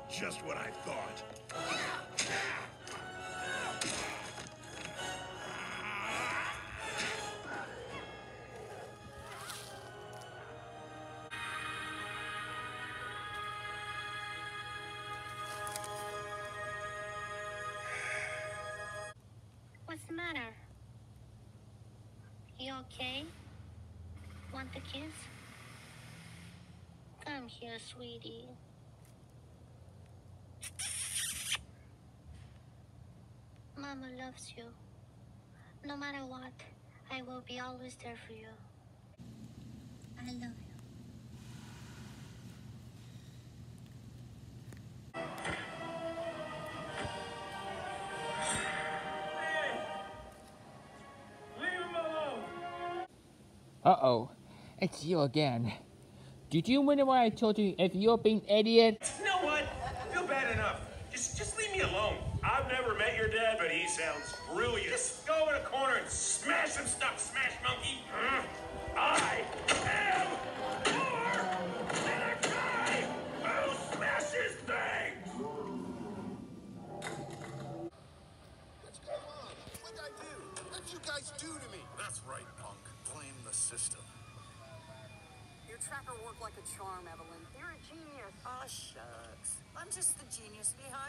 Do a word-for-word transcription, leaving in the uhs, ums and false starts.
Just what I thought. What's the matter? You okay? Want a kiss? Come here, sweetie. Mama loves you. No matter what, I will be always there for you. I love you. Uh-oh, it's you again. Did you remember what I told you if you're being idiot? You know what? I feel bad enough. Just, just leave me alone. I've never met your dad, but he sounds brilliant. Just go in a corner and smash some stuff, smash monkey. Mm. I am more than a guy who smashes things. What's going on? What'd I do? What'd you guys do to me? That's right, punk. Blame the system. Your tracker worked like a charm, Evelyn. You're a genius. Aw, shucks. I'm just the genius behind